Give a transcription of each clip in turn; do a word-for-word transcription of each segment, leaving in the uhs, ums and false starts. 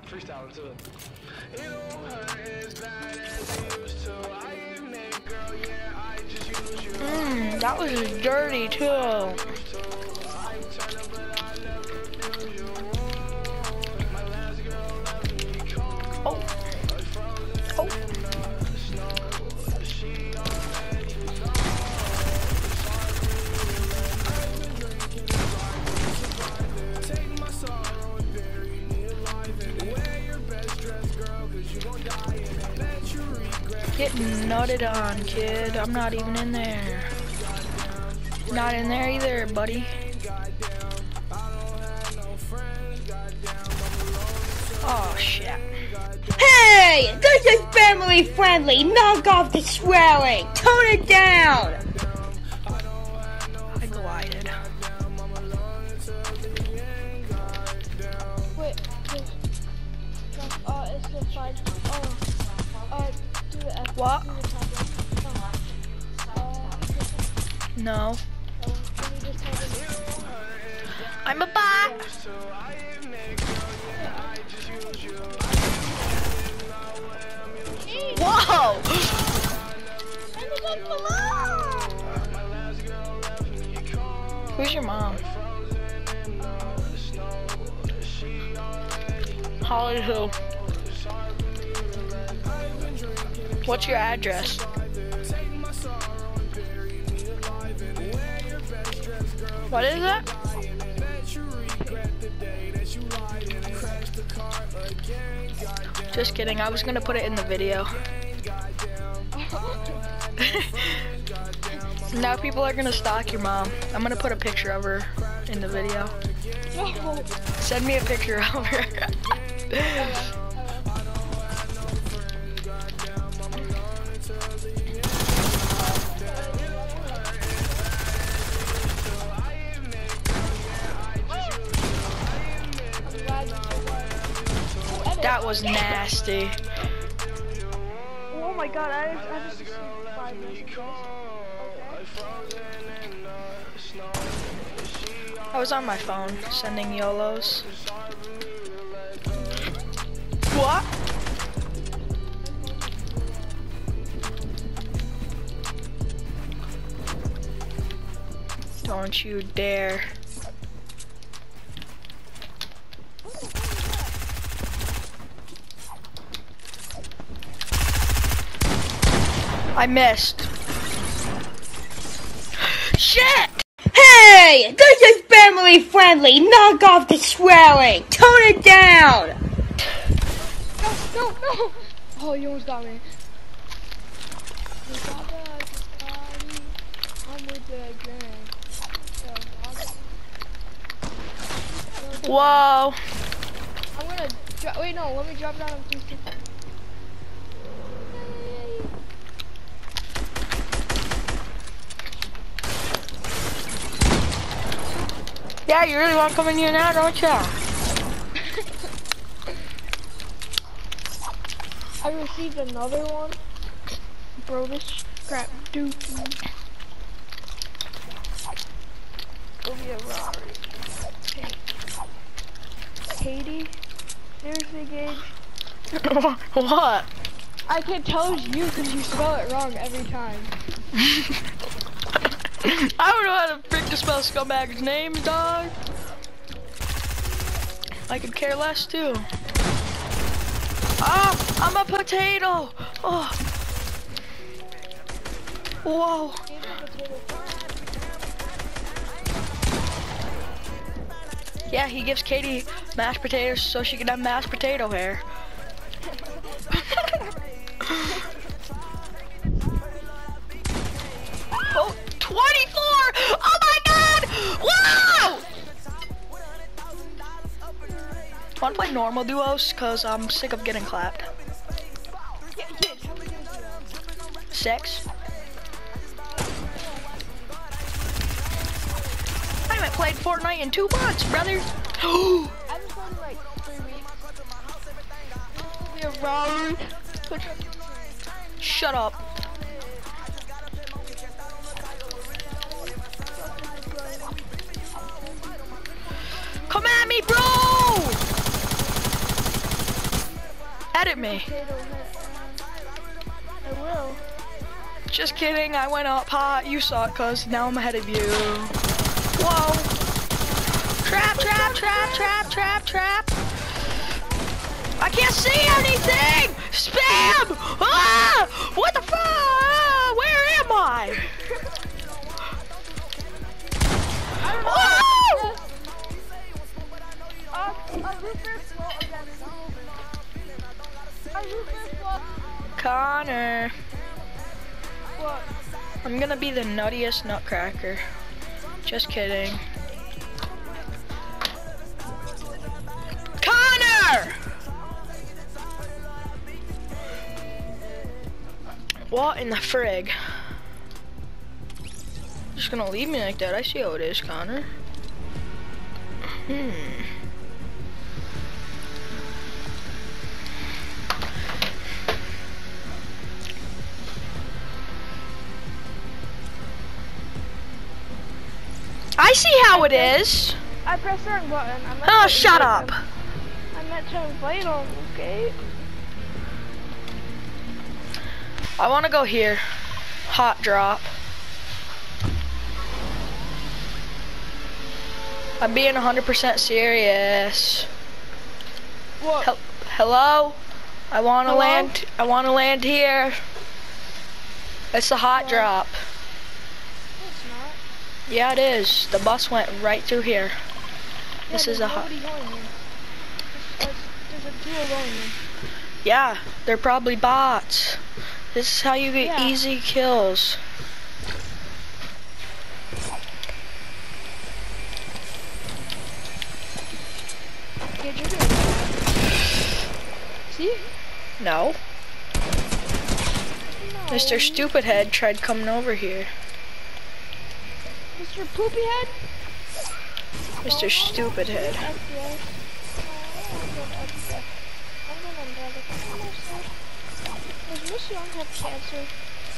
Freestyling too. You don't hurt as bad as you used to. I admit, girl, yeah, I just use you. Mmm, that was dirty too. I'm turning, but I never abuse you. My last girl left me cold. Oh. Frozen Oh. in the snow. She already gone. I've been drinking and take my sorrow and bury me alive in it. Wear your best dress, girl, cause you gon' die in it. Bet you regret. Get nutted on, kid. I'm not even in there. Not in there either, buddy. Oh shit. Hey, this is family friendly. Knock off the swearing. Tone it down. I glided. Wait, this, uh, it's the five, oh, uh, do the F. What? Do the top one. Uh, No. oh, can you just tell them? I'm a bot. Whoa! Who's your mom? Holly who? What's your address? What is it? Just kidding, I was gonna put it in the video. Now people are gonna stalk your mom. I'm gonna put a picture of her in the video. Send me a picture of her. That was nasty. Oh my god, I, I just received five messages. Okay. I was on my phone sending YOLOs. What? Don't you dare. I missed. Shit! Hey, this is family friendly. Knock off the swearing. Tone it down. No, no, no! Oh, you almost got me. I'm with the gang. Whoa. I'm gonna drop. Wait, no, let me drop down on three sixty. Yeah, you really want to come in here now, don't ya? I received another one. Bro, this crap dookie. It'll be a robbery. Okay. Katie? Seriously, Gage? What? I can tell it's you because you spell it wrong every time. I don't know how to freaking spell scumbag's names, dog. I could care less too. Ah, I'm a potato. Oh. Whoa. Yeah, he gives Katie mashed potatoes so she can have mashed potato hair. Oh, twenty-four! Oh my god! Whoa! Wanna play normal duos? Cause I'm sick of getting clapped. Six. I haven't played Fortnite in two months, brother. I've been playing like three weeks. It'll be a robbery. Shut up. Come at me, bro! Edit me. Potato head. I will. Just kidding, I went up hot. You saw it, cuz now I'm ahead of you. Whoa. Trap, trap, trap, trap, trap, trap. I can't see anything! Spam! Ah! What the fuck? Where am I? Whoa! Uh, a roofer float again. A roofer float. Connor. What? I'm gonna be the nuttiest nutcracker. Just kidding. Connor! What in the frig? Just gonna leave me like that. I see how it is, Connor. Hmm. I see how it is. I pressed the wrong button. I meant Oh, to shut invite up. them. I meant to invite them, okay? I wanna go here. Hot drop. I'm being one hundred percent serious. What? Hel Hello? I wanna Hello? land, I wanna land here. It's a hot Yeah. drop. It's not. Yeah, it is. The bus went right through here. Yeah, This is there's a hot. nobody going here. There's, there's a duo going here. Yeah, they're probably bots. This is how you get Yeah. easy kills. Okay, you're doing bad. See? No. No. Mister Stupid Head tried coming over here. Mister Poopy Head? Mister Stupid Head. F D S. Oh, I'm going F D S. I'm going to another myself. Does Miss Young have cancer?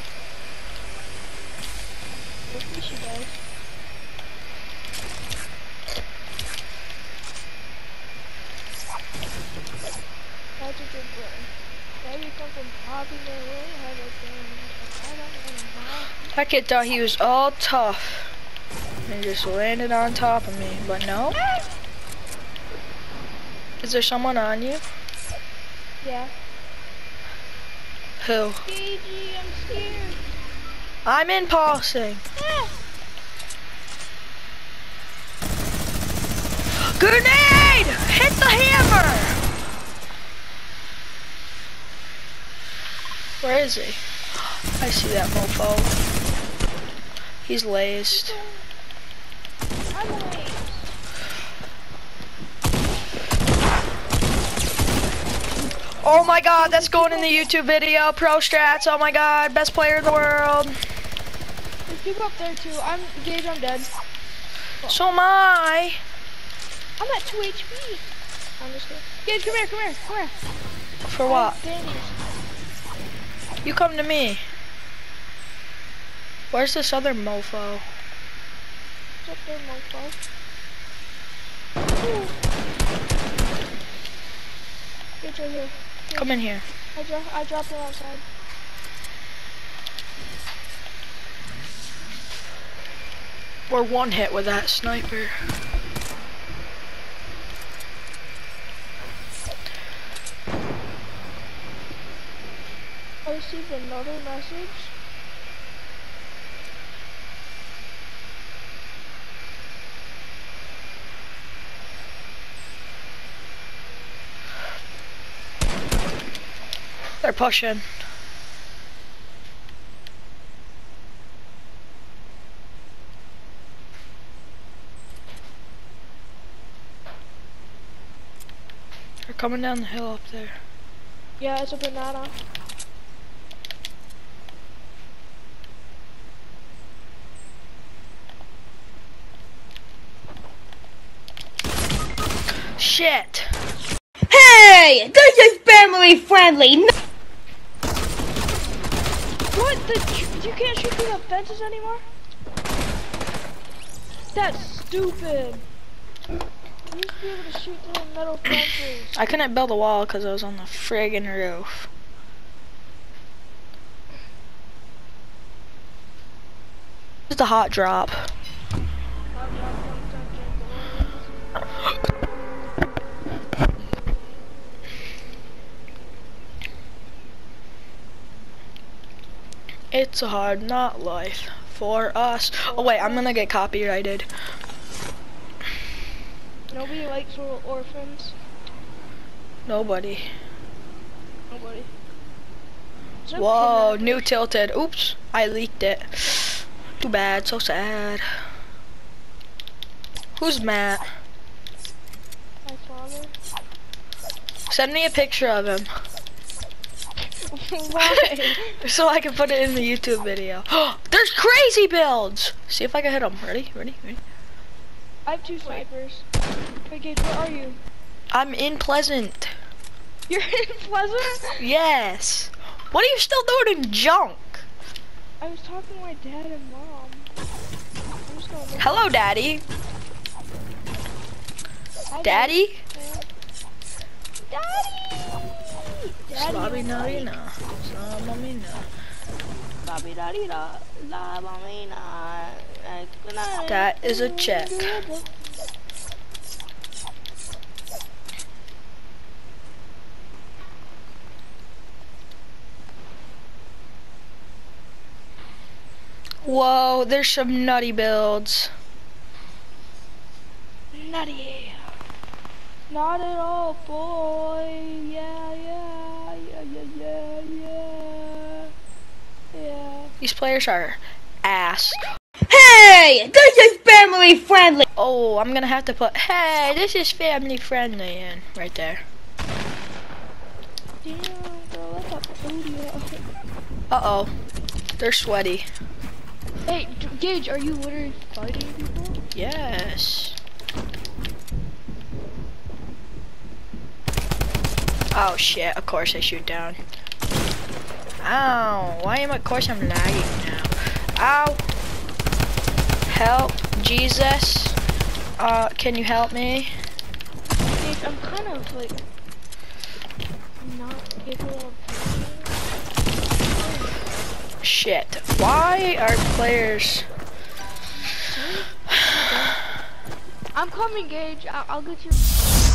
Hopefully she does. That's a good boy. Why you come from popping their way? How about I don't know how. That kid thought he was all tough and just landed on top of me, but no. Is there someone on you? Yeah. Who? Gagey, I'm scared. I'm impulsing. Ah! Grenade! Hit the hammer! Where is he? I see that mofo. He's laced. I'm late. Oh my god, that's going in the YouTube video. Pro strats, oh my god, best player in the world. There's people up there too. I'm Gage, I'm dead. So am I. I'm at two H P. I'm just kidding. Gage, come here, come here, come here. For what? Danny's. You come to me. Where's this other mofo? What's up there, mofo? Gage right here. Come in here. I, dro I dropped him outside. We're one hit with that sniper. I received another message. They're pushing. They're coming down the hill up there. Yeah, it's a banana. Shit! Hey! This is family friendly! No What? The, you can't shoot through the fences anymore? That's stupid. used to be able to shoot through metal fences. I couldn't build a wall because I was on the friggin' roof. This is the hot drop. It's a hard not life for us. Oh wait, I'm gonna get copyrighted. Nobody likes little orphans. Nobody. Nobody. So Whoa, kidnappers. new tilted. Oops, I leaked it. Too bad, so sad. Who's Matt? My father. Send me a picture of him Why? so I can put it in the YouTube video. There's crazy builds. See if I can hit him. Ready? Ready? Ready? I have two snipers. Hey Gage, where are you? I'm in Pleasant. You're in Pleasant? Yes. What are you still doing in junk? I was talking to my dad and mom. I'm just gonna look. Hello, Daddy. Hi, Daddy? Daddy! Daddy! Slobby narina. Slobamina. Bobby daddy da la mamina. That is a check. Whoa, there's some nutty builds. Nutty. Not at all, boy. Yeah, yeah, yeah, yeah, yeah, yeah. Yeah. These players are ass. Hey, this is family friendly. Oh, I'm gonna have to put, hey, this is family friendly in right there. Damn, girl, that's a podium. Uh-oh, they're sweaty. Hey, Gage, are you literally fighting people? Yes. Oh shit, of course I shoot down. Ow, why am I, of course I'm lagging now. Ow. Help, Jesus. Uh, can you help me? Gage, I'm kind of like not capable of Shit, why are players... I'm coming, Gage. I'll, I'll get you.